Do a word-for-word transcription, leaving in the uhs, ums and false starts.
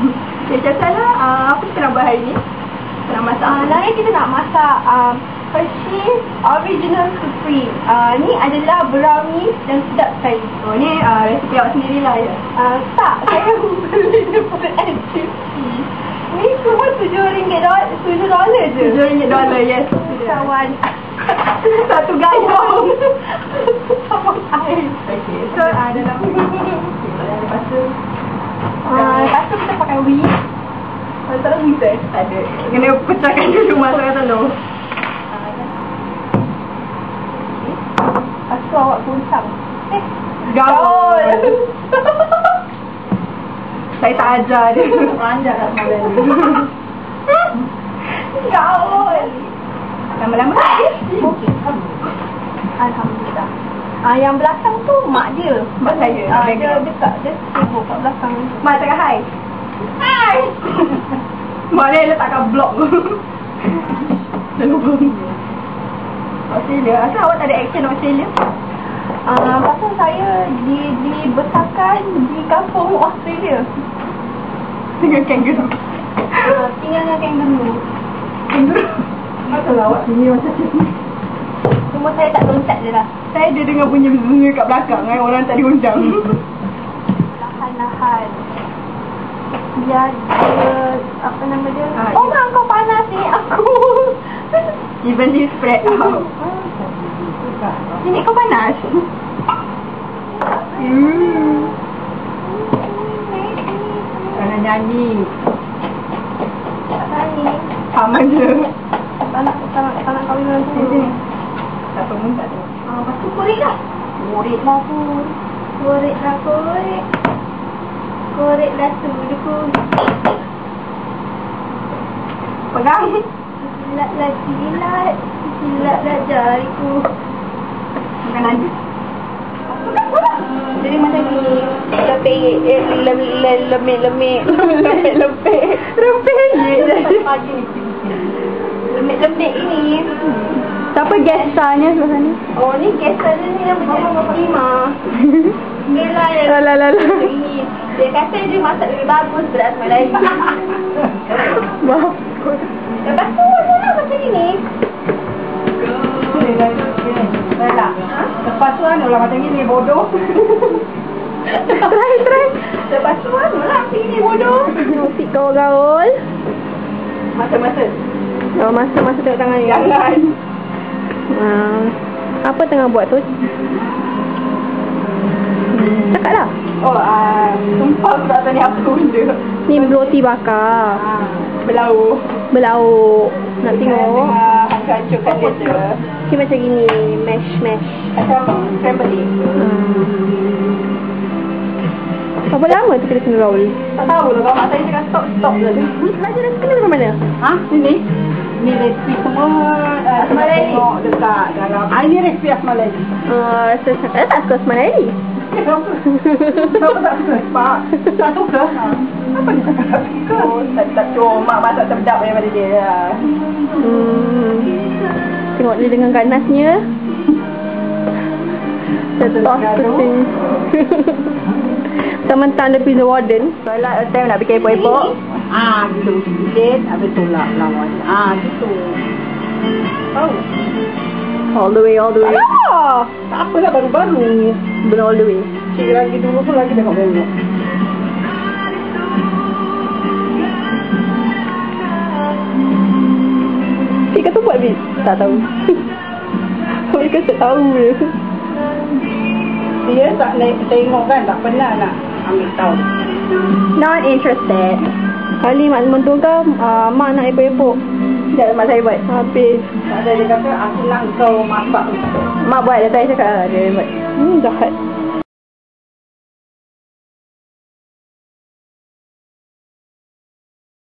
Okay, macam lah. Uh, apa kita nak buat hari ni? Kita nak masak. Uh, Hari kita nak masak uh, Hershey's Original Supreme. Uh, ni adalah brownie yang sedap sekali. Oh, ni uh, resipi awak sendirilah ya? Uh, tak, saya beli daripada N T U C. Ni cuma tujuh ringgit dolar, tujuh dolar je. tujuh ringgit dolar, yes. Kawan. Satu gayung. Sama air. Okay, so uh, dalam lepas tu Uh, lepas tu kita pakai whisk. kalau tak ada whisk eh? Tak ada. Kena pecahkan dulu masukkan telur. Lepas tu awak goncang. Eh, Gaul. Saya tak ajar dia. Ranjak kat semalam ni. gaul. Lama-lama Okey. Alhamdulillah. Ah, yang belakang tu mak dia. Mak saya. Ah, dia dekat, dia sibuk kat belakang. Mak cakap hai. Hai. Mak dia letakkan blok. Lalu Australia. Asal awak tak ada action Australia? Ah, pasal saya di dibesarkan di kampung Australia. Dengan kangaroo. Ah, tinggal dengan kangaroo. Kangaroo? Asal awak sini macam ni? Cuma saya tak loncat je lah. Saya ada dengar bunyi bunyi kat belakang kan, orang tak diundang. Lahan-lahan. Biar dia, apa nama dia? Ah, oh, ya. mak kau panas ni aku. Evenly spread out. Ini kau panas? Hmm. Kena nyanyi. Tak nyanyi. Sama je. Tak nak, tak nak, tak nak kahwin dengan tu. Tak apa pun tak ada. Ah, lepas tu korek lah. Korek lah pun. Korek lah korek. Korek lah tu dia pun. Pegang. Silat lah silat. Silat lah jariku. Bukan lagi. Jadi macam ni. Lepek, eh, lemik-lemik. Lepek-lepek. Rempeyek. Lemik-lemik ini. Siapa gestarnya sebelah ni? Oh, ni gestar dia ni nama dia Fatimah. Dia lah yang Alah, alah, alah. ini. Dia kata dia masak lebih bagus daripada Malaysia. Maaf. Lepas tu macam mana macam ini? Tak. Lepas tu anu lah macam ni bodoh. Try, try. Lepas tu anu lah sini bodoh. Musik gaul-gaul. Masa-masa. Oh, masa-masa tengok tangan ni. Jangan. Uh, apa tengah buat tu? Hmm, cakap lah. Oh, ah, sumpah aku tak tahu ni apa benda. Ni roti bakar. Ah, belau. Belauk. Nak tengok. Tengah hancur-hancurkan dia je. Ni macam gini. Mash, mash. Macam scramble egg. Hmm. Berapa lama tu kita kena roll? Tak tahu lah kalau mak saya cakap stop, stop je. Belajar dah kena dari mana? Ha? Sini? Ni resipi semua uh, Asma Laili. tengok dekat dalam. Ah, ini resipi Asma Laili. Uh, saya tak suka Asma Laili. Kenapa? Kenapa tak suka? Pak, tak suka? Ha. Apa dia cakap tak suka? Oh, tak, tak cuma masak sedap daripada dia lah. Hmm. Tengok dia dengan ganasnya. Setos tu. Mentang-mentang dia pizza warden. Solat time nak bikin epok-epok. Ah, gitu. Sikit, habis tolak lawan. Ah, gitu. Oh. All the way, all the way. Alah! Tak apalah baru-baru. Belum all the way. Cik lagi dulu pun lagi tengok-tengok. Cik kata buat bis? Tak tahu. Cik kata tahu je. Dia tak naik tengok kan, tak pernah nak ambil tahu. Not interested. Kali mak mentua kau, uh, mak nak epok-epok. Sekejap mak saya buat. Habis. Tak ada, dia kata, aku nak kau masak. Mak buat, dia saya cakap lah. Dia buat. Hmm, jahat.